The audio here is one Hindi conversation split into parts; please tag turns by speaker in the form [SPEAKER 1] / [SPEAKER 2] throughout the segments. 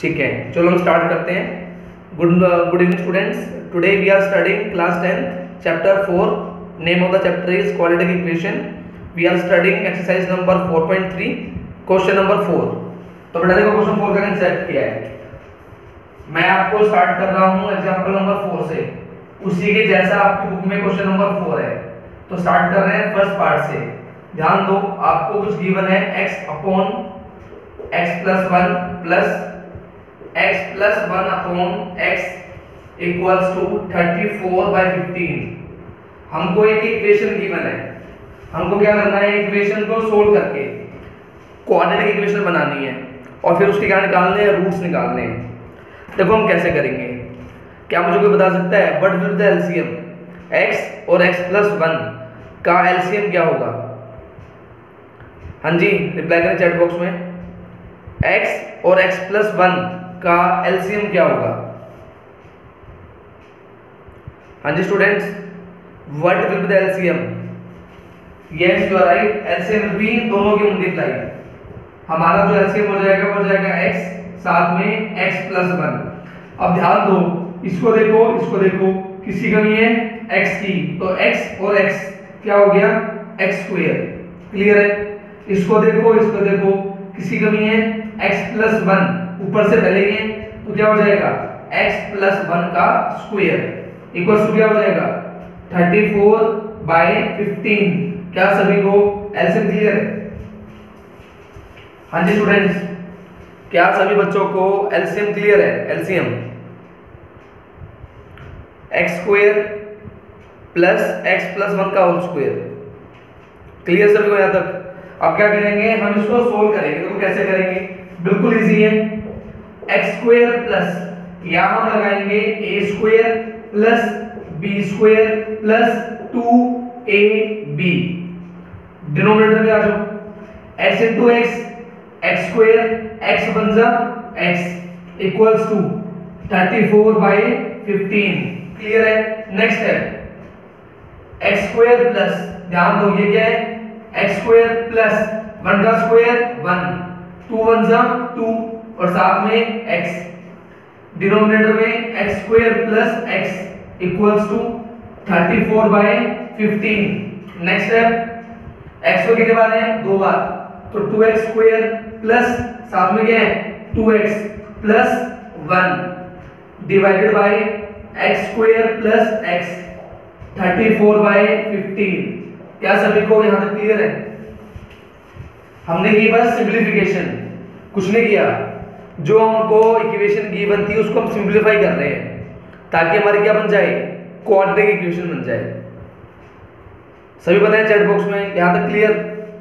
[SPEAKER 1] ठीक है, चलो हम स्टार्ट करते हैं। Good evening students, today we are studying class 10 chapter 4। Name of the chapter is quadratic equation. We are studying exercise number 4.3 question number 4। तो बेटा देखो क्वेश्चन 4 का कंसेप्ट क्या है। मैं आपको स्टार्ट कर रहा हूं एग्जांपल नंबर 4 से, उसी के जैसा आपकी बुक में क्वेश्चन नंबर 4 है। तो स्टार्ट कर रहे हैं फर्स्ट पार्ट से। ध्यान दो, आपको कुछ गिवन है x upon x plus 1 plus x plus 1 upon x equals to 34/15। हमको एक इक्वेशन गिवन है, हमको क्या करना है, इक्वेशन को सोल्व करके क्वाड्रेटिक इक्वेशन बनानी है और फिर उसके क्या निकालने हैं, रूट्स निकालने हैं। देखो हम कैसे करेंगे, क्या मुझे कोई बता सकता है what will the LCM? x और x प्लस 1 का एलसीएम क्या होगा? हाँ जी, रिप्लाई करें चैट बॉक्स में। x और x प्लस 1 का एलसीएम क्या होगा? हाँ जी students, what will be the LCM? Yes you are right, LCM will be दोनों की मल्टीप्लाई। हमारा जो एलसीएम हो जाएगा वो हो जाएगा x साथ में x प्लस 1। अब ध्यान दो, इसको देखो, किसी कमी है x की, तो x और x क्या हो गया, x स्क्वायर। क्लियर है? इसको देखो, किसी कमी है x प्लस 1, ऊपर से पहले ही है तो क्या हो जाएगा, x प्लस 1 का स्क्वायर इक्वल टू क्या हो जाएगा 34/15। क्या सभी को एलसीएम क्लियर है? हाँ जी स्टूडेंट्स, क्या सभी बच्चों को एलसीएम क्लियर है? LCM x square plus x plus 1 का होल स्क्वायर। क्लियर सभी को यहाँ तक? अब क्या करेंगे, हम इसको सोल्व करेंगे। देखो कैसे करेंगे, बिल्कुल इजी है। x स्क्वायर प्लस यहां हम लगाएंगे a square plus b square plus 2ab। Denominator में आ जाओ, x into x square, x बन जा x इक्वल्स टू 34/15। क्लियर है? नेक्स्ट है x स्क्वायर प्लस, ध्यान दो ये क्या है, x स्क्वायर प्लस 1 का स्क्वायर 1, 2 1 जा 2 और साथ में x। डिनोमिनेटर में x square plus x equals to 34/15। Next step, x को कितने बार है, 2 बार, तो 2x स्क्वायर प्लस साथ में क्या है 2x plus 1 divided by x square plus x 34/15। क्या सभी को यहां तक क्लियर है? हमने की बस सिंपलीफिकेशन, कुछ नहीं किया। जो हमको इक्वेशन गिवन थी उसको हम सिंपलीफाई कर रहे हैं ताकि हमारी क्या बन जाए, क्वाड्रेटिक इक्वेशन बन जाए। सभी बताएं चैट बॉक्स में, यहां तक क्लियर?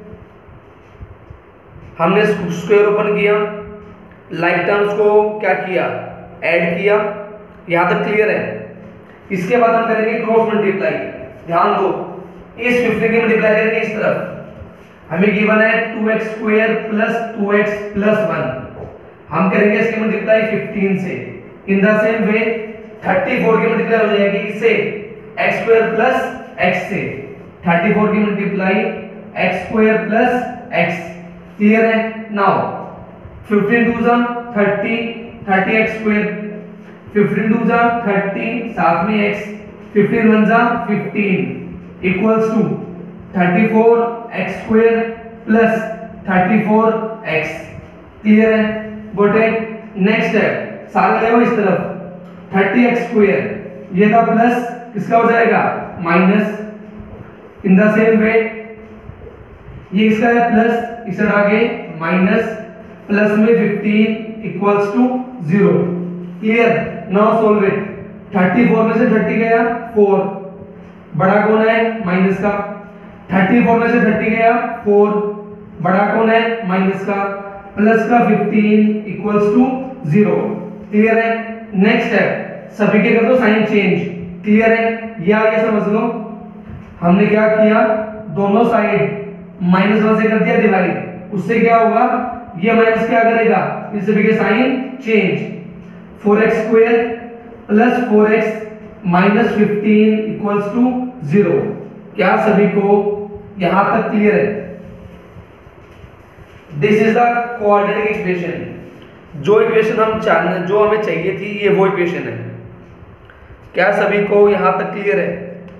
[SPEAKER 1] हमने स्क्वायर ओपन किया, लाइक टर्म्स को क्या किया, ऐड किया। यहां तक क्लियर है? इसके बाद हम करेंगे क्रॉस मल्टीप्लाई। ध्यान दो, इस 15 की मल्टीप्लाई करेंगे इस तरफ। हमें गिवन है 2x square plus 2x plus 1, हम करेंगे इसकी मल्टीप्लाई 15 से। इन द सेम वे 34 की मल्टीप्लाई हो जाएगी इससे, x स्क्वायर प्लस x से। 34 की multiply x square plus x। Clear है? नाउ 15 2 जा 30, 30x स्क्वायर, 15 2 जा 30 साथ में x, 15 1 जा 15 equals to 34x square plus 34x। Clear है? Got it? नेक्स्ट है, सारे ले आओ इस तरफ, 30x स्क्वायर ये का प्लस किसका हो जाएगा, minus. In the same way ये इसका है प्लस, इसे आगे माइनस, प्लस में 15 equals to 0। Clear? Now solve it. 34 में से 30 गया 4, बड़ा कौन है, माइनस का। 34 में से 30 गया 4, बड़ा कौन है, माइनस का, प्लस का 15 इक्वल्स टू 0। क्लियर है? नेक्स्ट है, सभी के कर दो साइन चेंज। क्लियर है? या ये समझ लो, हमने क्या किया, दोनों साइड -1 से कर दिया डिवाइड, उससे क्या होगा, ये माइनस क्या करेगा, इस सभी के sign change. 4x square plus 4x minus 15 equals to 0। क्या सभी को यहां तक क्लियर है? This is the quadratic equation. जो इक्वेशन जो हमें चाहिए थी ये वो इक्वेशन है। क्या सभी को यहां तक क्लियर है?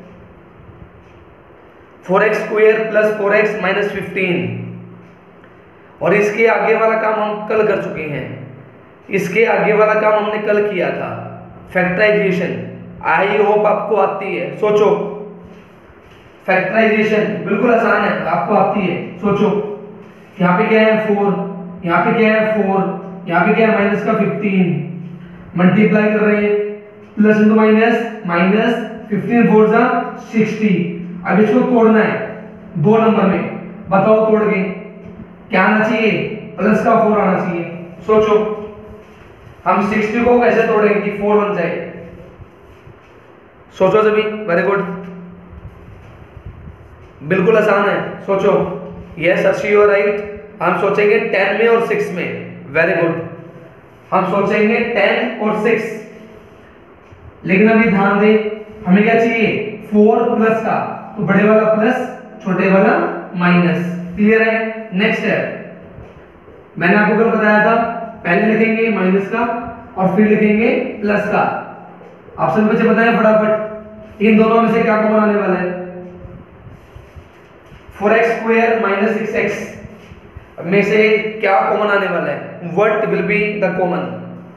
[SPEAKER 1] 4x² प्लस 4x माइनस 15, और इसके आगे वाला काम हम कल कर चुके हैं। इसके आगे वाला काम हमने कल किया था, फैक्टराइजेशन। आई होप आपको आती है। सोचो, फैक्टराइजेशन बिल्कुल आसान है, आपको आती है। सोचो, यहाँ पे क्या है 4, यहाँ पे क्या है 4, यहाँ पे क्या है माइनस का 15, मल्टीप्लाई कर रहे हैं, प्लस इंटू माइनस, माइनस 15 4 जा 60। अब इसको तोड़ना है 2 नंबर में, बताओ तोड़ के क्या आना चाहिए? प्लस का 4 आना चाहिए। सोचो हम 60 को कैसे तोड़ेंगे कि 4 बन जाए? सोचो सभी, वेरी गुड, बिल्कुल आसान है। सोचो, yes Arshi you are right. हम सोचेंगे 10 में और 6 में, वेरी गुड, हम सोचेंगे 10 और 6। लेकिन अभी ध्यान दें, हमें क्या चाहिए? 4 प्लस का, तो बड़े वाला प्लस, छोटे वाला माइनस। क्लियर है? नेक्स्ट है, मैंने आपको कल बताया था, पहले लिखेंगे माइनस का और फिर लिखेंगे प्लस का। ऑप्शन बच्चे बताएं फटाफट, इन दोनों में से क्या कॉमन आने वाला है? 4x² माइनस 6x में से क्या कॉमन आने वाला है? What will be the common?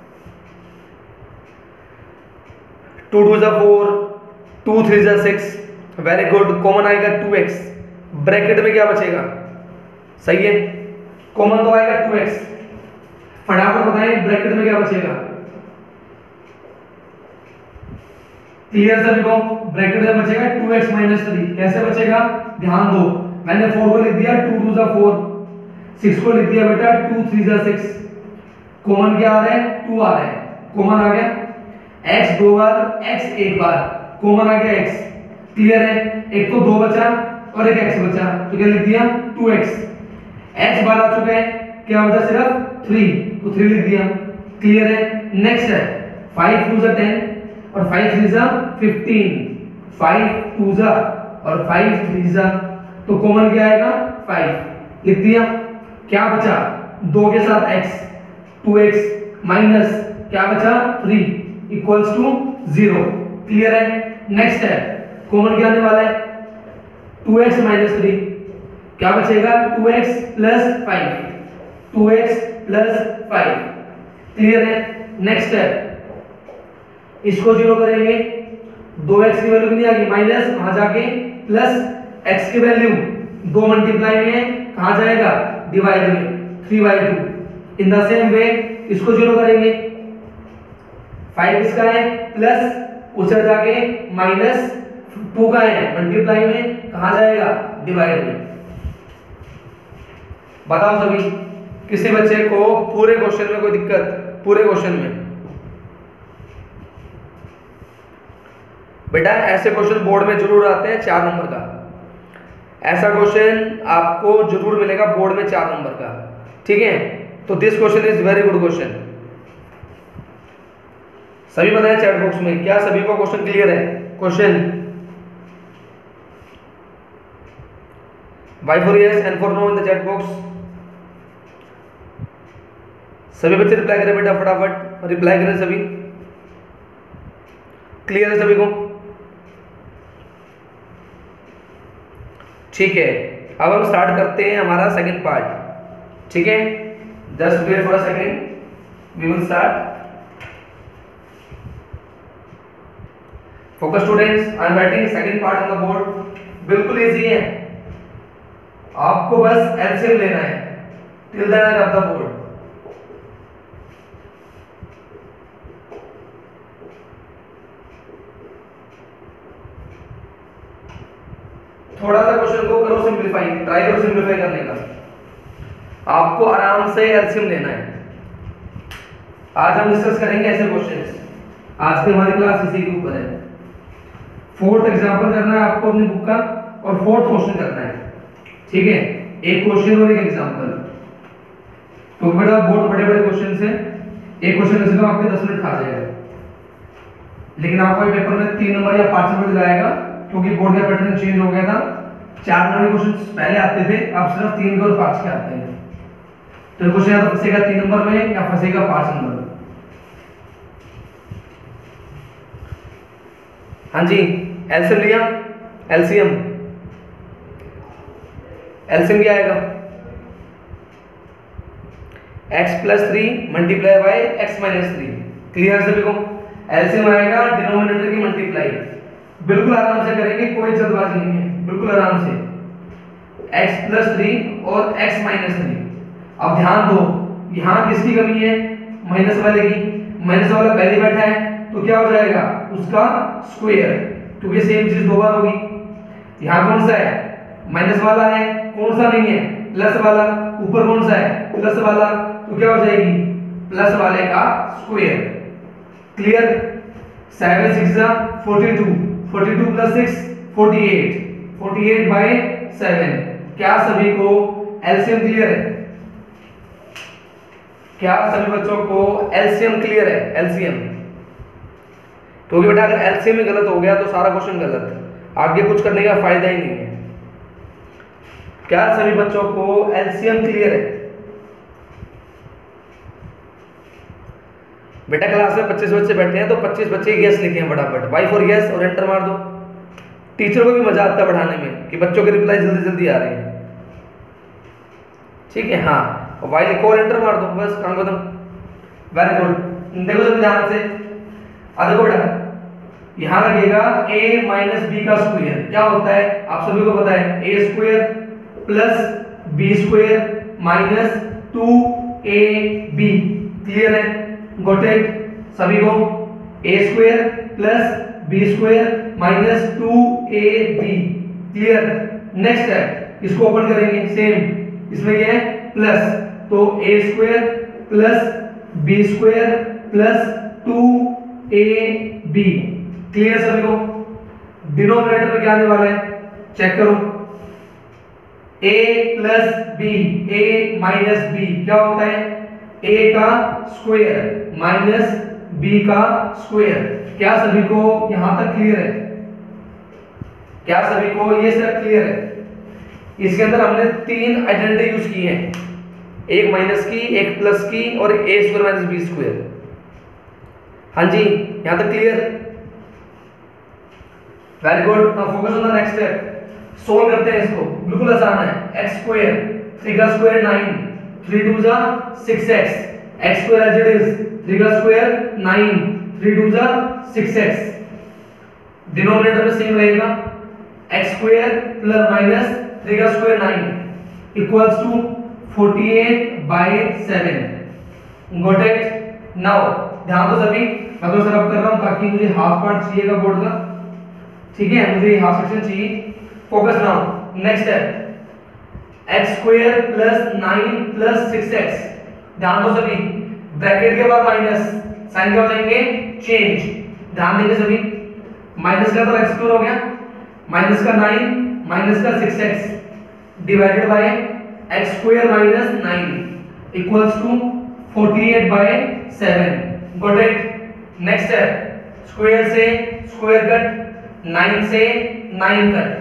[SPEAKER 1] 2 2 जा 4, 2 3 जा 6, वेरी गुड, कॉमन आएगा 2x। ब्रैकेट में क्या बचेगा? सही है, कॉमन तो आएगा 2x। फटाफट बताएं ब्रैकेट में क्या बचेगा? क्लियर सभी को? ब्रैकेट में बचेगा 2x माइनस 3। कैसे बचेगा? ध्यान दो, मैंने 4 को लिख दिया 2 2 जा 4, 6 को लिख दिया बेटा 2 3 जा 6। कॉमन क्या आ रहा है? 2 आ रहा है, कॉमन आ गया। x 2 बार, x 1 बार, कॉमन आ गया x। क्लियर है? एक तो 2 बचा और एक x बचा, तो क्या लिख दिया? 2x। x बार आ चुका है, क्या बचा? सिर्फ 3, तो 3 लिख दिया। क्लियर है? नेक्स्ट है 5 2 जा 10 और 5 3 जा 15, 5 2 जा और 5 3 जा, तो कॉमन क्या आएगा? 5 लिख दिया। क्या बचा? 2 के साथ x, 2x माइनस क्या बचा? 3 इक्वल्स टू 0। क्लियर है? नेक्स्ट है, कॉमन क्या आने वाला है? 2x माइनस 3, क्या बचेगा? 2x plus 5, 2x plus 5। Clear है? नेक्स्ट है, इसको 0 करेंगे, 2x की वैल्यू कितनी आ गई? माइनस, वहां जाके प्लस, x की वैल्यू 2 मल्टीप्लाई में है, कहां जाएगा? डिवाइड में, 3/2। इन द सेम वे इसको 0 करेंगे, 5 इसका है, प्लस उधर जाके माइनस 2 का है, मल्टीप्लाई में, कहां जाएगा? डिवाइड में। बताओ सभी, किसी बच्चे को पूरे क्वेश्चन में कोई दिक्कत? पूरे क्वेश्चन में बेटा ऐसे क्वेश्चन बोर्ड में जरूर आते हैं 4 नंबर का। ऐसा क्वेश्चन आपको जरूर मिलेगा बोर्ड में 4 नंबर का, ठीक है? तो this question is very good question. सभी बताएं चैट बॉक्स में, क्या सभी को क्वेश्चन क्लियर है? Question Y for yes and for no in the chat box। सभी बच्चे रिप्लाई करें बेटा, फटाफट रिप्लाई करें सभी। क्लियर है सभी को? ठीक है, अब हम स्टार्ट करते हैं हमारा सेकंड पार्ट, ठीक है? Just wait for a second, we will start. Focus students, I am writing second part on the board. बिल्कुल इजी है, आपको बस एलसीएम लेना है till the end of the board. थोड़ा सा क्वेश्चन को करो सिंप्लीफाई, ट्राई करो सिंप्लीफाई करने का। आपको आराम से एलसीएम लेना है। आज हम डिस्कस करेंगे ऐसे क्वेश्चंस। आज की हमारी क्लास इसी के ऊपर है। 4th एग्जांपल करना है आपको अपनी बुक का, और 4th क्वेश्चन करना है, ठीक है? एक क्वेश्चन और एक एग्जांपल। तो बेटा बहुत बड़े बड़े क्वेश्चन है, एक क्वेश्चन कम से कम आपके 10 मिनट खा जाएगा, लेकिन आपको पेपर में 3 नंबर या 5 नंबर दिलाएगा, क्योंकि बोर्ड का पैटर्न चेंज हो गया था। 4 नंबर के क्वेश्चन पहले आते थे, अब सिर्फ 3 के और 5 के आते हैं। तो क्वेश्चन या तो फंसेगा 3 नंबर में या फंसेगा 5 नंबर में। हाँ जी, एलसीएम लिया, एलसीएम एलसीएम क्या आएगा, x + 3 multiply by x - 3। Clear सभी को? एलसीएम आएगा डिनोमिनेटर की मल्टीप्लाई। बिल्कुल आराम से करेंगे, कोई जल्दबाजी नहीं है, बिल्कुल आराम से। x + 3 और x - 3। अब ध्यान दो, यहाँ किसकी कमी है, माइनस वाले की। माइनस वाला पहले बैठा है तो क्या हो जाएगा, उसका स्क्वायर, क्योंकि सेम चीज 2 बार होगी। यहाँ कौन सा है, माइनस वाला है, कौन सा नहीं है, प्लस वाला। ऊपर कौन सा है, प्लस वाला, तो क्या हो जाएगी, प्लस वाले का स्क्वायर। क्लियर? 7 × 6 = 42, 42 + 6 48, 48/7। क्या सभी को एलसीएम क्लियर है? क्या सभी बच्चों को एलसीएम क्लियर है? एलसीएम, क्योंकि बेटा अगर एलसीएम ही गलत हो गया तो सारा क्वेश्चन गलत, आगे कुछ करने का फायदा ही नहीं है। क्या सभी बच्चों को एलसीएम क्लियर है? बेटा क्लास में 25 बच्चे बैठे हैं तो 25 बच्चे यस लिखे हैं फटाफट, वाई फॉर यस, और एंटर मार दो। टीचर को भी मजा आता है पढ़ाने में कि बच्चों के रिप्लाई जल्दी जल्दी आ रहे हैं। ठीक है, हाँ, वाई लिखो और एंटर मार दो, बस काम खत्म। Very good. देखो सभी ध्यान से, देखो बेटा यहां लगेगा a - b का स्क्वायर। क्या होता है आप सभी को पता है, a² + b² - 2ab। क्लियर है? गॉट इट सभी को? a² + b² - 2ab। Clear? Next है, इसको ओपन करेंगे, सेम इसमें ये है प्लस, तो a² + b² + 2ab। क्लियर सभी को? डिनोमिनेटर में क्या आने वाला है, चेक करो, a + b, a - b क्या होता है, a का स्क्वायर माइनस b का स्क्वायर। क्या सभी को यहां तक क्लियर है? क्या सभी को ये सब क्लियर है? इसके अंदर हमने 3 आइडेंटिटी यूज की हैं, एक माइनस की, एक प्लस की और a² - b²। हाँ जी, यहां तक clear? Very good. Now focus on the next step. Solve करते हैं इसको, बिल्कुल आसान है। x², 3 का square 9, 3 × 2 = 6x, x² as it is, 3 का स्क्वायर 9, 3 × 2 = 6x। डिनोमिनेटर में सेम रहेगा, x² + - 3 का स्क्वायर 9 = 48/7। Got it? नाउ ध्यान दो सभी, मैं तो सर अब कर रहा हूं ताकि मुझे हाफ पार्ट चाहिएगा बोर्ड का। ठीक है, मुझे हाफ सेक्शन चाहिए। Focus now, next step, x² + 9 + 6x। ध्यान दो सभी, ब्रैकेट के बाद माइनस, साइन क्या हो जाएंगे, चेंज। ध्यान देंगे सभी, माइनस का तो x² हो गया, माइनस का 9 माइनस का 6x divided by x² - 9 = 48/7। Got it? Next है, स्क्वायर से स्क्वायर कट, 9 से 9 कट,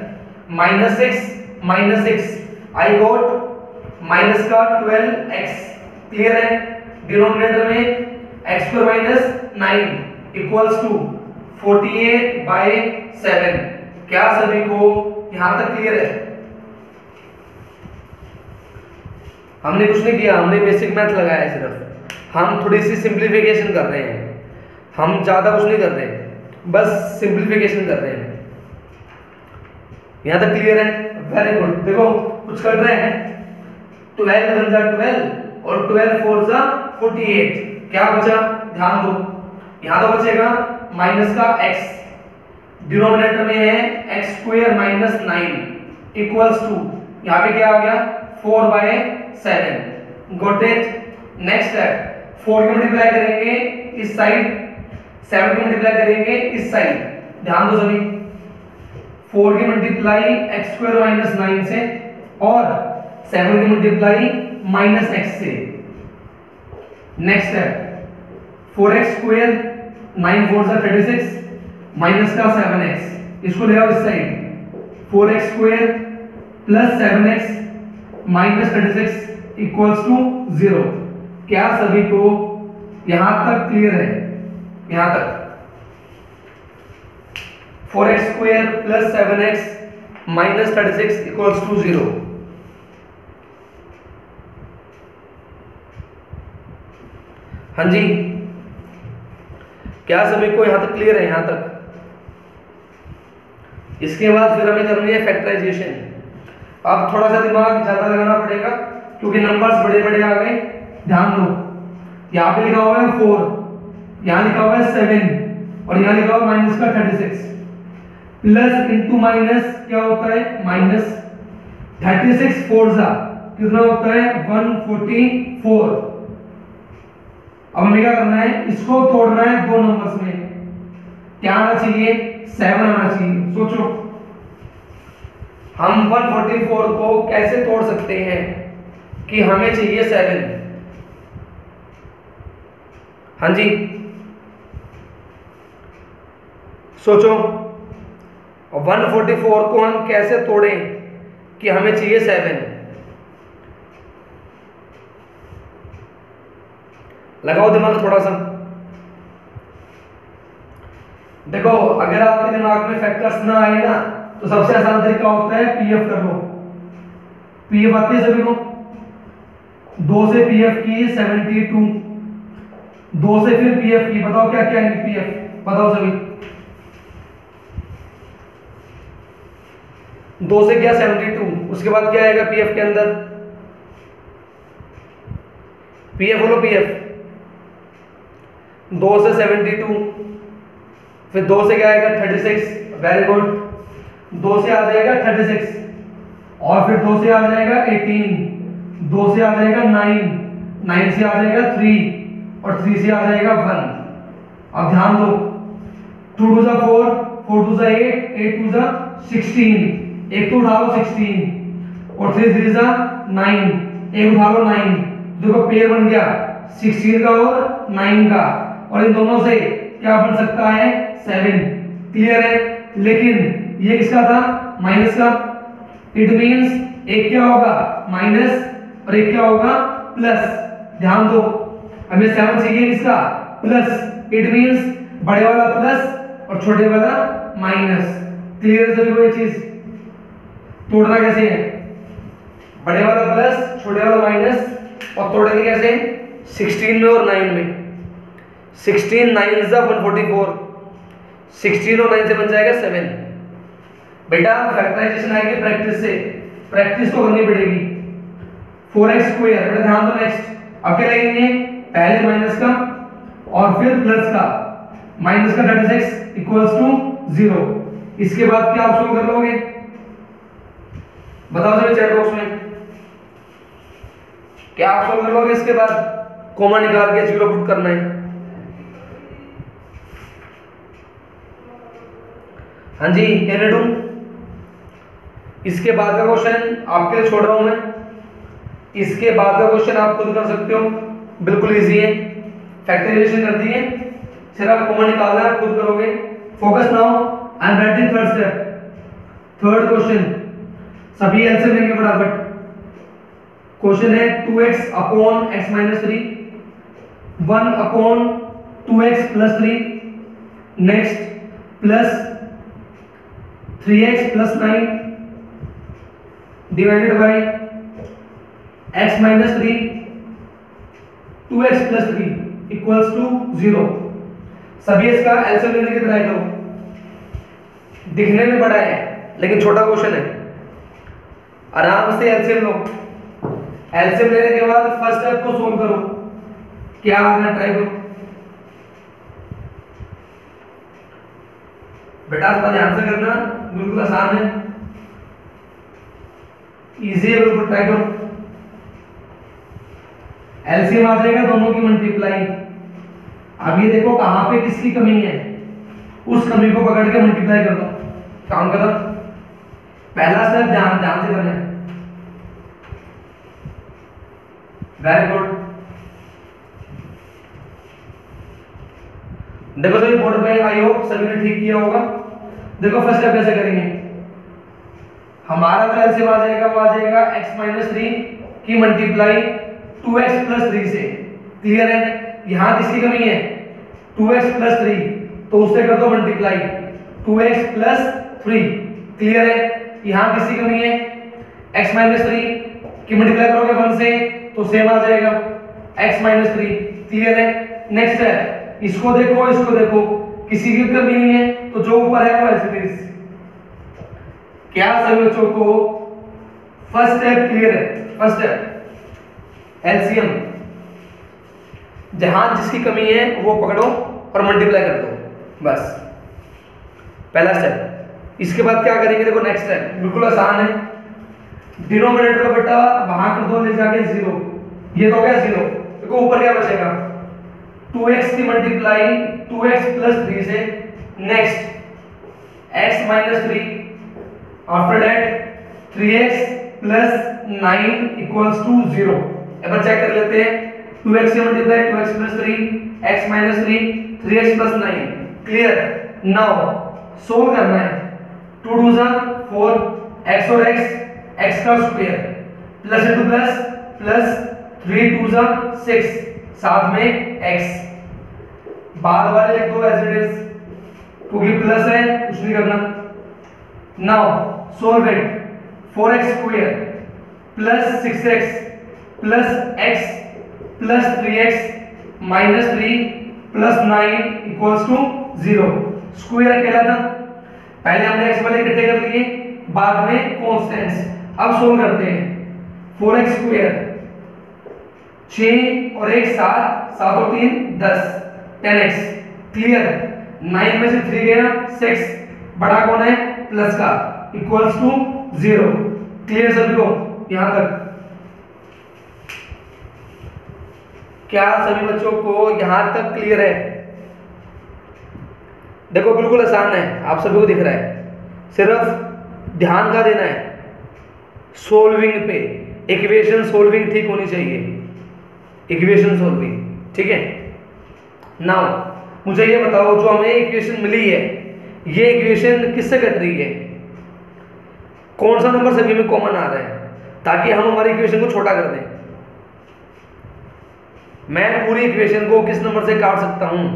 [SPEAKER 1] -6 आई गॉट माइनस का 12x। क्लियर है? डिनोमिनेटर में x² - 9 = 48/7। क्या सभी को यहां तक क्लियर है? हमने कुछ नहीं किया, हमने बेसिक मैथ लगाया है, सिर्फ हम थोड़ी सी सिंप्लीफिकेशन कर रहे हैं, हम ज्यादा कुछ नहीं कर रहे, बस सिंप्लीफिकेशन कर रहे हैं। यहां तक क्लियर है? Very good. देखो कुछ कर रहे हैं, 12 × 1 = 12 और 12 × 4 = 48। क्या बचा? ध्यान दो, यहां तो बचेगा माइनस का x, डिनोमिनेटर में है x² - 9 = यहां पे क्या आ गया, 4/7। Got it? नेक्स्ट है, 4 की मल्टीप्लाई करेंगे इस साइड, 7 की मल्टीप्लाई करेंगे इस साइड। ध्यान दो सभी, 4 की मल्टीप्लाई x² - 9 से और 7 की मल्टीप्लाई -x से। नेक्स्ट है, 4x², 9 × 4 = 36 माइनस का 7x, इसको ले आओ इस side, 4x² + 7x - 36 equals to 0। क्या सभी को यहां तक क्लियर है? यहां तक 4x² plus 7x minus 36 equals to 0। हाँ जी, क्या सभी को यहां तक क्लियर है? यहां तक। इसके बाद फिर हमें करनी है फैक्टराइजेशन। अब थोड़ा सा दिमाग ज्यादा लगाना पड़ेगा क्योंकि नंबर्स बड़े बड़े आ गए। ध्यान दो, यहाँ पे लिखा हुआ है 4, यहाँ लिखा हुआ है 7 और यहाँ लिखा हुआ है माइनस का 36। प्लस इंटू माइनस क्या होता है? माइनस। 36 4 सा कितना होता है? 144। अब हमें क्या करना है? इसको तोड़ना है दो नंबर्स में। क्या आना चाहिए? 7 आना चाहिए। सोचो हम 144 को कैसे तोड़ सकते हैं कि हमें चाहिए 7। हाँ जी, सोचो 144 को हम कैसे तोड़ें कि हमें चाहिए 7। लगाओ दिमाग थोड़ा सा। देखो, अगर आपके दिमाग में फैक्टर्स ना आए ना तो सबसे आसान तरीका होता है पीएफ कर लो। पीएफ आती है सभी को? 2 से पीएफ की 72, 2 से फिर पीएफ की, बताओ क्या क्या है पीएफ? बताओ सभी। 2 से क्या? 72। उसके बाद क्या आएगा पीएफ के अंदर? पीएफ बोलो, पीएफ। 2 से 72, फिर 2 से क्या आएगा? 36। Very good. 2 से आ जाएगा 36 और फिर 2 से आ जाएगा 18, 2 से आ जाएगा 9, 9 से आ जाएगा 3 और 3 से आ जाएगा 1। अब ध्यान दो, 2 2 जा 4, 4 2 जा 8, 8 2 जा 16, एक तो उठा लो 16 और 3 3 जा 9, एक उठा लो 9। देखो पेयर बन गया 16 का और 9 का, और इन दोनों से क्या बन सकता है? 7। क्लियर है? लेकिन ये किसका था? माइनस का। इट मींस एक क्या होगा? माइनस और एक क्या होगा? प्लस। ध्यान दो, हमें 7 चाहिए किसका? प्लस। इट मींस बड़े वाला प्लस और छोटे वाला माइनस। क्लियर है सभी को ये चीज? तोड़ना कैसे है? बड़े वाला प्लस, छोटे वाला माइनस, और तोड़ेंगे कैसे? 16 में और 9 में। 16 9 जा 144, 16 और 9 से बन जाएगा 7। बेटा फैक्टराइजेशन आएगी प्रैक्टिस से, प्रैक्टिस तो करनी पड़ेगी। 4x², बेटा ध्यान दो। नेक्स्ट अब क्या लगेंगे? पहले माइनस का और फिर प्लस का। माइनस का 36 इक्वल्स टू 0। इसके बाद क्या आप सोल्व कर लोगे? बताओ सभी चैट बॉक्स में, क्या आप सोल्व कर लोगे? इसके बाद कॉमा निकाल के 0 पुट करना है। हाँ जी, कैन डू। इसके बाद का क्वेश्चन आपके लिए छोड़ रहा हूं मैं। इसके बाद का क्वेश्चन आप खुद कर सकते हो, बिल्कुल इजी है। फैक्टराइजेशन कर दिए, सिर्फ कॉमन निकालना है, खुद करोगे। Focus now, I am writing third step. Third question सभी एलसीएम लेंगे फटाफट। क्वेश्चन है 2x upon x minus 3, 1 upon 2x plus 3, next plus 3x plus 9 divided by x minus 3, 2x plus 3 equals to 0। सभी इसका एलसीएम लेने की ट्राई करो। दिखने में बड़ा है लेकिन छोटा क्वेश्चन है, आराम से एलसीएम लो। एलसीएम लेने के बाद फर्स्ट स्टेप को सोल्व करो, क्या आ रहा है ट्राई करो। बेटा थोड़ा ध्यान से करना, बिल्कुल आसान है, इजी है, बिल्कुल ट्राई करो। एलसीएम आ जाएगा दोनों की मल्टीप्लाई। अब ये देखो कहां पे किसकी कमी है, उस कमी को पकड़ के मल्टीप्लाई कर दो। काम करो, पहला स्टेप ध्यान से करना है। Very good. देखो सभी बोर्ड पे, आई होप सभी ने ठीक किया होगा। देखो फर्स्ट स्टेप कैसे करेंगे। हमारा जो एलसीएम आ जाएगा वो आ जाएगा x माइनस 3 की मल्टीप्लाई 2x प्लस 3 से। क्लियर है? यहां किसकी कमी है? 2x प्लस 3, तो उससे कर दो मल्टीप्लाई 2x प्लस 3। क्लियर है? यहां किसकी कमी है? x माइनस 3 की मल्टीप्लाई करोगे 1 से तो सेम आ जाएगा x माइनस 3। क्लियर है? नेक्स्ट है, इसको देखो इसको देखो, किसी की कमी नहीं है तो जो ऊपर है वो एज इट इज। क्या सभी बच्चों को फर्स्ट स्टेप क्लियर है? फर्स्ट स्टेप एलसीएम, जहां जिसकी कमी है वो पकड़ो और मल्टीप्लाई कर दो, बस पहला स्टेप। इसके बाद क्या करेंगे? देखो नेक्स्ट स्टेप बिल्कुल आसान है। डिनोमिनेटर का बेटा वहां कर दो ले जाके 0, ये तो हो गया 0। देखो ऊपर क्या बचेगा? 2x की मल्टीप्लाई 2x प्लस 3 से। Next x minus 3, after that 3x plus 9 equals to 0। एक बार चेक कर लेते हैं। 2x से multiply 2x plus 3, x minus 3, 3x plus 9। Clear? Now solve करना है। 2 2 जा 4, x और x का square plus into plus plus 3 2 जा 6, साथ में x। बाद वाले लिख दो एज इट इज, क्योंकि प्लस है कुछ नहीं करना। Now solve it. 4x square plus 6x plus x plus 3x minus 3 plus 9 equals to 0। Square अकेला था, पहले हमने x वाले इकट्ठे कर लिए, बाद में कांस्टेंट्स। अब सोल्व करते हैं। 4x स्क्वायर 6 और 1 7, 7 और 3 10, 10x। क्लियर? 9 में से 3 गया 6, बड़ा कौन है? प्लस का, इक्वल्स टू 0। क्लियर सभी को यहां तक? क्या सभी बच्चों को यहां तक क्लियर है? देखो बिल्कुल आसान है, आप सभी को दिख रहा है, सिर्फ ध्यान का देना है सोल्विंग पे। इक्वेशन सोल्विंग ठीक होनी चाहिए, इक्वेशन सोल्विंग, ठीक है? नाउ मुझे ये बताओ, जो हमें इक्वेशन मिली है, ये इक्वेशन किससे कट रही है? कौन सा नंबर सभी में कॉमन आ रहा है, ताकि हम हमारी इक्वेशन को छोटा कर दें। मैं पूरी इक्वेशन को किस नंबर से काट सकता हूं?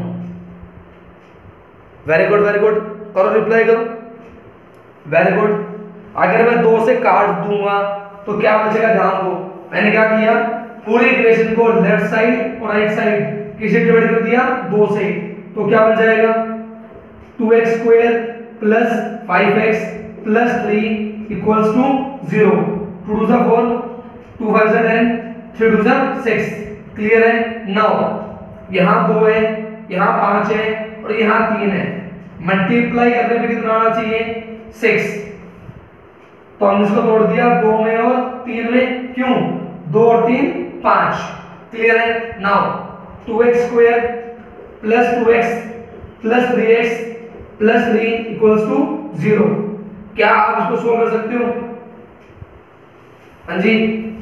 [SPEAKER 1] वेरी गुड वेरी गुड, करो रिप्लाई करो। Very good. अगर मैं 2 से काट दूंगा तो क्या बचेगा? ध्यान दो, मैंने क्या किया? पूरी इक्वेशन को लेफ्ट साइड और राइट साइड किससे डिवाइड कर दिया? 2 से। तो क्या बन जाएगा? 2x square plus 5x plus 3 equals to 0। 2 2 जा 4, 2 5 जा 10, 3 2 जा 6। क्लियर है? नाउ यहां 2 है, यहां 5 है और यहां 3 है। मल्टीप्लाई करने पे कितना आना चाहिए? 6। तो हमने इसको तोड़ दिया 2 में और 3 में। क्यों? 2 और 3 5। क्लियर है? Now 2x square plus 2x plus 3x plus 3 equals to 0। क्या आप इसको सोल्व कर सकते हो? हाँ जी,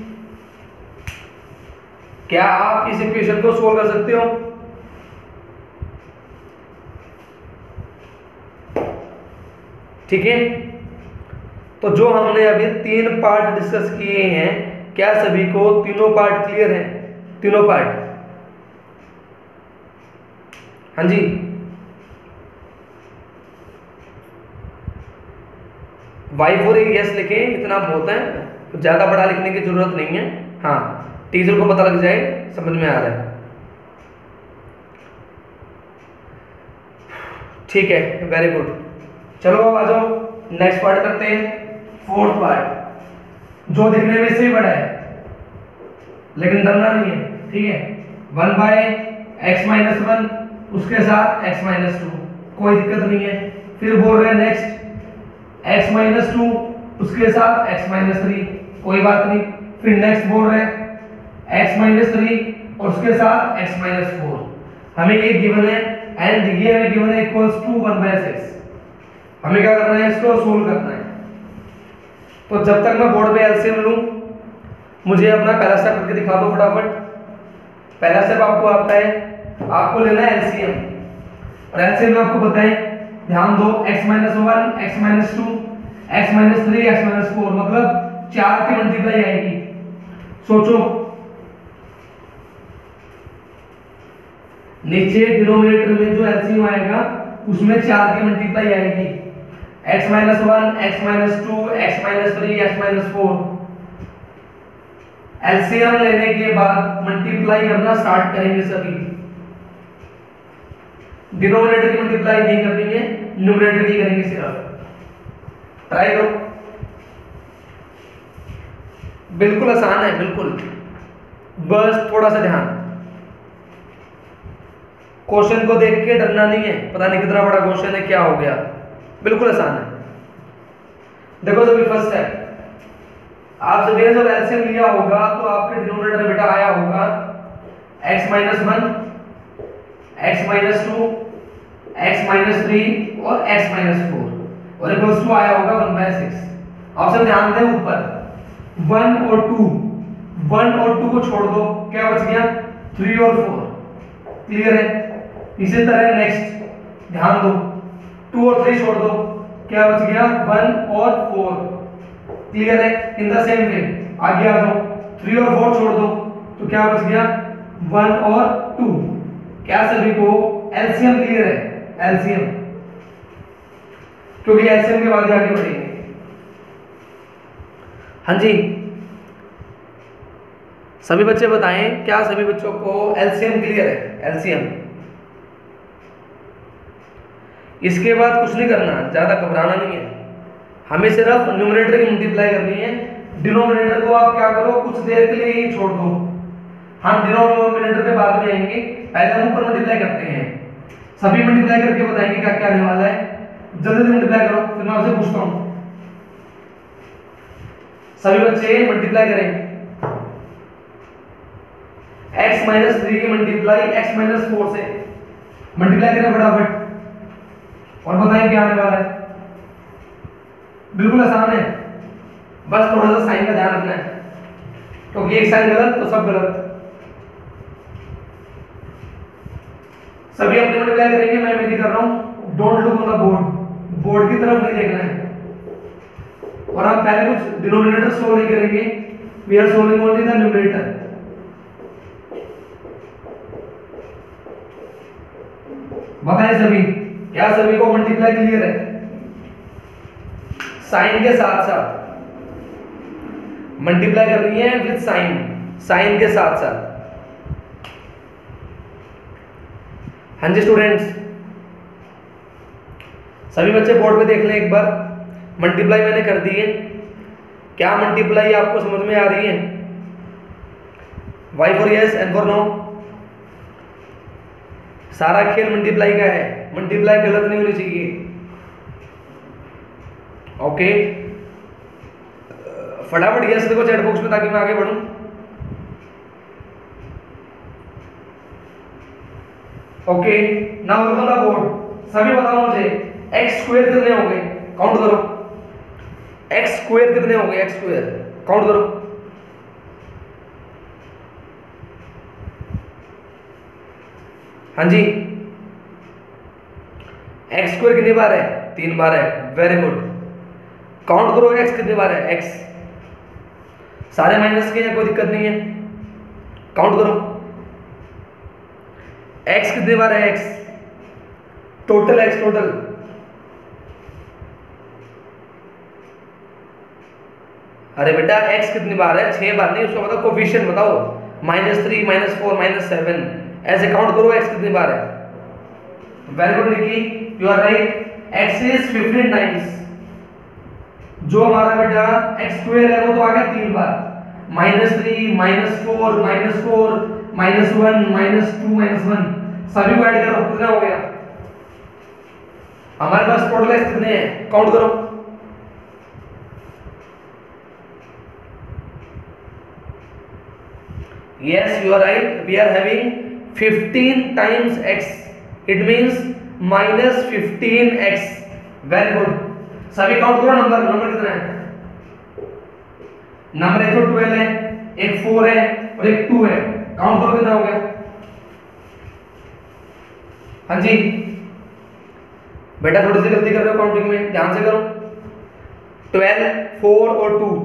[SPEAKER 1] क्या आप इस इक्वेशन को सोल्व कर सकते हो? ठीक है, तो जो हमने अभी 3 पार्ट डिस्कस किए हैं, क्या सभी को तीनों पार्ट क्लियर हैं? तीनों पार्ट? हाँ जी, Y4 यस लिखें, इतना बहुत है, तो ज्यादा बड़ा लिखने की जरूरत नहीं है। हाँ, टीचर को पता लग जाए, समझ में आ रहा है। ठीक है, वेरी गुड। चलो अब आ जाओ, नेक्स्ट पार्ट करते हैं। 4th पार्ट, जो दिखने में से बड़ा है लेकिन डरना नहीं है, ठीक है? 1 बाय x माइनस 1 उसके साथ x माइनस 2, कोई दिक्कत नहीं है। फिर बोल रहे हैं नेक्स्ट x माइनस 2 उसके साथ x माइनस 3, कोई बात नहीं। फिर नेक्स्ट बोल रहे हैं x माइनस 3 और उसके साथ x माइनस 4। हमें ये गिवन है एंड ये हमें गिवन है इक्वल्स टू 1 बाय 6। हमें क्या करना है? इसको सोल्व करना है। तो जब तक मैं बोर्ड पे एलसीएम लूं, मुझे अपना पहला स्टेप करके दिखा दो फटाफट। पहला स्टेप आपको आता है, आपको लेना है एलसीएम, और एलसीएम में आपको बताएं, ध्यान दो, x minus 1, x minus 2, x minus 3, x minus 4, मतलब 4 की मल्टीप्लाई आएगी। सोचो नीचे डिनोमिनेटर में जो एलसीएम आएगा उसमें 4 की मल्टीप्लाई आएगी, x minus 1, x minus 2, x minus 3, x minus 4। LCM लेने के बाद मल्टीप्लाई करना स्टार्ट करेंगे सभी। डिनोमिनेटर की मल्टीप्लाई नहीं करनी है, न्यूमरेटर की करेंगे सिर्फ। ट्राई करो, बिल्कुल आसान है, बिल्कुल। बस थोड़ा सा ध्यान, क्वेश्चन को देख के डरना नहीं है, पता नहीं कितना बड़ा क्वेश्चन है, क्या हो गया, बिल्कुल आसान है। देखो सभी, फर्स्ट है, आप सभी ने जब एलसीएम लिया होगा तो आपके डिनोमिनेटर बेटा आया होगा x minus 1, x minus 2, x minus 3 और x माइनस 4 और इक्वल्स टू आया होगा 1/6। आप सब ध्यान दें, ऊपर 1 और 2 को छोड़ दो, क्या बच गया 3 और 4। क्लियर है? इसी तरह नेक्स्ट ध्यान दो, 2 और 3 छोड़ दो, क्या बच गया 1 और 4। क्लियर है? इन द सेम वे आगे आ जाओ, 3 और 4 छोड़ दो तो क्या बच गया 1 और 2। क्या सभी को एलसीएम क्लियर है? एलसीएम, क्योंकि एलसीएम के बाद आगे बढ़ेंगे। हाँ जी, सभी बच्चे बताएं, क्या सभी बच्चों को एलसीएम क्लियर है? एलसीएम, इसके बाद कुछ नहीं करना, ज्यादा घबराना नहीं है, हमें सिर्फ न्यूमरेटर की मल्टीप्लाई करनी है। डिनोमिनेटर को आप क्या करो, कुछ देर के लिए ही छोड़ दो, हम डिनोमिनेटर पे बाद में आएंगे, पहले हम ऊपर मल्टीप्लाई करते हैं। सभी मल्टीप्लाई करके बताएंगे क्या क्या आने वाला है, जल्दी जल्दी मल्टीप्लाई करो, फिर मैं आपसे पूछता हूं। सभी बच्चे मल्टीप्लाई करें, x माइनस 3 की मल्टीप्लाई x माइनस 4 से मल्टीप्लाई करें फटाफट और बताएं क्या आने वाला है। बिल्कुल आसान है, बस थोड़ा सा साइन का ध्यान रखना है, क्योंकि एक साइन गलत तो सब गलत। सभी अपनी मल्टीप्लाई करेंगे, मैं मेरी कर रहा हूं। Don't look on the board, board की तरफ नहीं देखना है। और हम पहले कुछ डिनोमिनेटर सोल्व नहीं करेंगे, we are solving only the numerator. बताएं सभी, क्या सभी को मल्टीप्लाई क्लियर है? साइन के साथ साथ मल्टीप्लाई करनी है, विद साइन, साइन के साथ साथ। हाँ जी स्टूडेंट्स, सभी बच्चे बोर्ड पे देख लें एक बार। मल्टीप्लाई मैंने कर दी है, क्या मल्टीप्लाई आपको समझ में आ रही है? Y for yes, N for no. सारा खेल मल्टीप्लाई का है, मल्टीप्लाई गलत नहीं होनी चाहिए। ओके, फटाफट यस देखो चैट बॉक्स में, ताकि मैं आगे बढ़ूं। Okay, now look on the board. सभी बताओ मुझे x स्क्वायर कितने हो गए, काउंट करो। x स्क्वायर कितने हो गए, x स्क्वायर काउंट करो। हाँ जी, x स्क्वायर कितनी बार है? 3 बार है, वेरी गुड। काउंट करो x कितनी बार है, x। सारे माइनस के हैं, कोई दिक्कत नहीं है, काउंट करो x कितनी बार है, x टोटल, x टोटल। अरे बेटा x कितनी बार है? 6 बार नहीं, उसका बताओ कोफिशिएंट बताओ, -3, -4, -7, ऐसे काउंट करो x कितनी बार है। Very good Nikki, you are right, x is 15 times. जो हमारा बेटा x स्क्वायर है वो तो आ गया 3 बार, -3, -4, -4, -1, -2, -1, सभी को ऐड करो, कितना हो गया हमारे पास टोटल x कितने हैं, काउंट करो। Yes, you are right. We are having 15 times x. It means -15x. Very good. सभी काउंट करो, नंबर कितना है? नंबर एक तो 12 है, एक 4 है और एक 2 है, काउंट करो कितना हो गया। हाँ जी बेटा, थोड़ी सी गलती कर रहे हो काउंटिंग में, ध्यान से करो। 12, 4 और 2।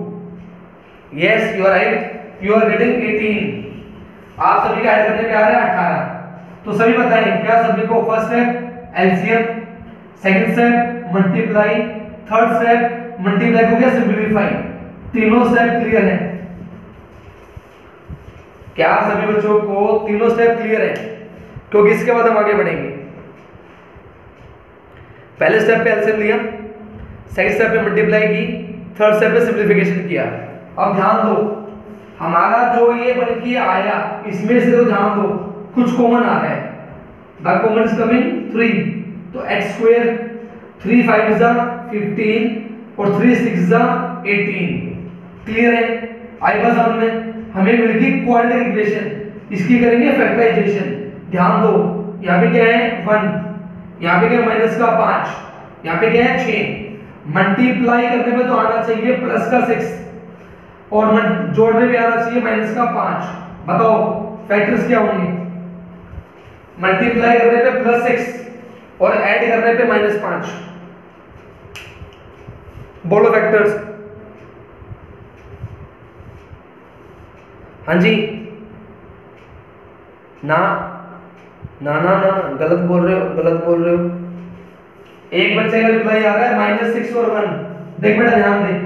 [SPEAKER 1] Yes, you are right. You are getting 18. आप सभी का ऐड करने पे आ रहा है 18। तो सभी बताएं क्या सभी को? First step LCM, second step multiply, third step multiply को क्या सिंपलीफाई, तीनों स्टेप क्लियर है क्या सभी बच्चों को? तीनों स्टेप क्लियर है, क्योंकि इसके बाद हम आगे बढ़ेंगे। पहले स्टेप पे एलसीएम लिया, सेकंड स्टेप पे मल्टीप्लाई की, थर्ड स्टेप पे सिंपलीफिकेशन किया। अब ध्यान दो, हमारा जो ये बन के आया इसमें से तो ध्यान दो कुछ कॉमन आ रहा है, द कॉमन इज कमिंग 3, तो x स्क्वायर 3 5 जा 15 और 3 6 जा 18, क्लियर है? आई बात समझ में? हमें मिल गई क्वाड्रेटिक इक्वेशन, इसकी करेंगे फैक्टराइजेशन। ध्यान दो यहाँ पे क्या है 1, यहाँ पे क्या है माइनस का 5, यहाँ पे क्या है 6, मल्टीप्लाई करने में तो आना चाहिए प्लस का 6 और जोड़ने में आना चाहिए माइनस का 5। बताओ फैक्टर्स क्या होंगे? मल्टीप्लाई करने पे प्लस 6 और ऐड करने पे माइनस 5। बोलो फैक्टर्स। हाँ जी, ना ना ना ना गलत बोल रहे हो, गलत बोल रहे हो। एक बच्चे का रिप्लाई आ रहा है -6 और 1। देख बेटा ध्यान दे,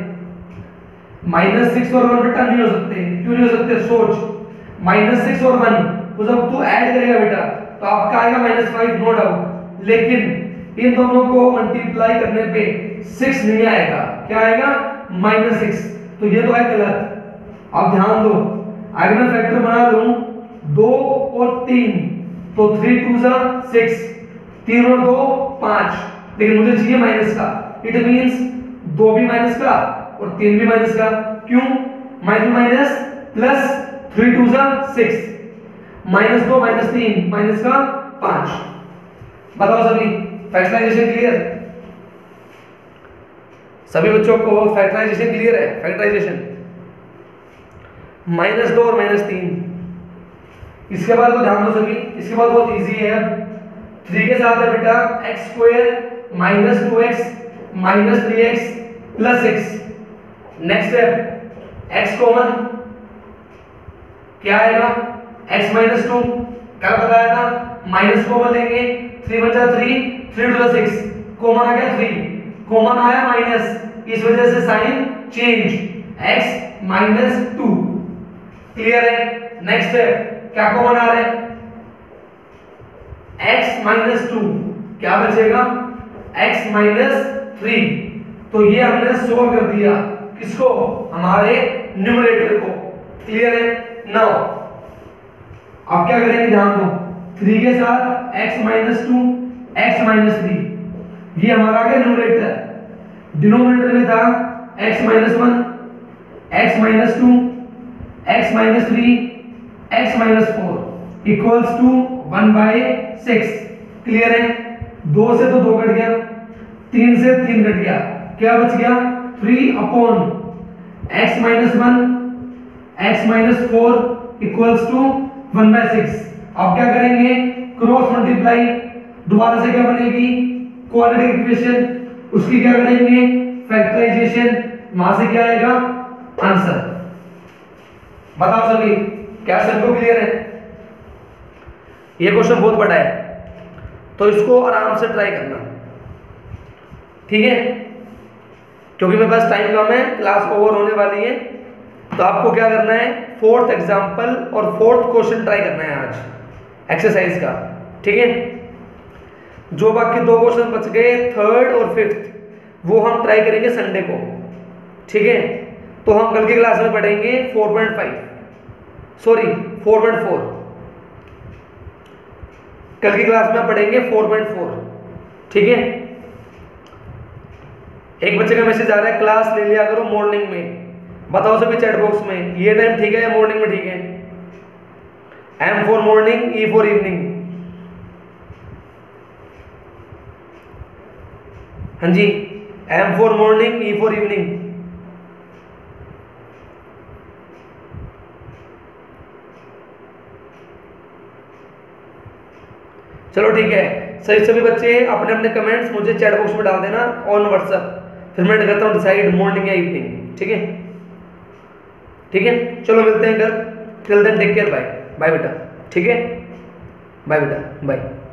[SPEAKER 1] -6 और 1 बेटा नहीं हो सकते। क्यों नहीं हो सकते? सोच, -6 और 1 को जब तू ऐड करेगा बेटा तो आपका आएगा -5 नो डाउट, लेकिन इन दोनों को मल्टीप्लाई करने पे 6 नहीं आएगा। क्या आएगा? -6। तो ये तो है गलत। अब ध्यान दो, अगर मैं फैक्टर बना लूं 2 और 3 तो 3 2 जा 6, 3 और 2 5, लेकिन मुझे चाहिए माइनस का। इट मींस 2 भी माइनस का और 3 भी माइनस का। क्यों? माइनस प्लस 3 2 जा 6, -2 -3 माइनस का 5। बताओ सभी, फैक्टराइजेशन क्लियर? सभी बच्चों को फैक्टराइजेशन क्लियर है? फैक्टराइजेशन -2 और -3। इसके बाद तो ध्यान दो सभी, इसके बाद बहुत इजी है। 3 के साथ है बेटा x square -2x -3x plus 6। Next step x common, क्या आएगा? x -2, क्या बताया था? माइनस कॉमन लेंगे, 3 1 जा 3, 3 2 जा 6, कॉमन आ गया 3, कॉमन आया माइनस, इस वजह से साइन चेंज, x -2, क्लियर है? नेक्स्ट स्टेप क्या कॉमन आ रहा है? x -2, क्या बचेगा? x -3। तो ये हमने सोल्व कर दिया, किसको? हमारे न्यूमरेटर को। क्लियर है? नाउ अब क्या करेंगे? ध्यान दो, 3 के साथ x -2 x -3, ये हमारा आ गया न्यूमरेटर। डिनोमिनेटर में था x -1 x -2 x -3 x -4 equals to 1/6। Clear है? 2 से तो 2 कट गया, 3 से 3 कट गया, क्या बच गया? 3 upon x -1 x -4 equals to 1/6। अब क्या करेंगे? क्रॉस मल्टीप्लाई, दोबारा से क्या बनेगी? क्वाड्रेटिक इक्वेशन, उसकी क्या करेंगे? फैक्टराइजेशन, वहां से क्या आएगा? आंसर। बताओ सभी, क्या सबको क्लियर है? ये क्वेश्चन बहुत बड़ा है, तो इसको आराम से ट्राई करना, ठीक है? क्योंकि मेरे पास टाइम कम है, क्लास ओवर होने वाली है, तो आपको क्या करना है? 4th एग्जाम्पल और 4th क्वेश्चन ट्राई करना है आज एक्सरसाइज का, ठीक है? जो बाकी 2 क्वेश्चन बच गए 3rd और 5th, वो हम ट्राई करेंगे संडे को, ठीक है? तो हम कल की क्लास में पढ़ेंगे 4.5, सॉरी 4.4, कल की क्लास में पढ़ेंगे 4.4, ठीक है? एक बच्चे का मैसेज आ रहा है, क्लास ले लिया करो मॉर्निंग में। बताओ सभी चैट बॉक्स में, ये टाइम ठीक है या मॉर्निंग में ठीक है? M for morning, E for evening. हाँ जी, M for morning, E for evening. चलो ठीक है, सभी बच्चे अपने अपने कमेंट्स मुझे चैट बॉक्स में डाल देना ऑन व्हाट्सएप, फिर मैं करता हूँ डिसाइड मॉर्निंग या इवनिंग, ठीक है? ठीक है, चलो मिलते हैं कल। Till then take care, bye bye बेटा, ठीक है? बाय बेटा, बाय।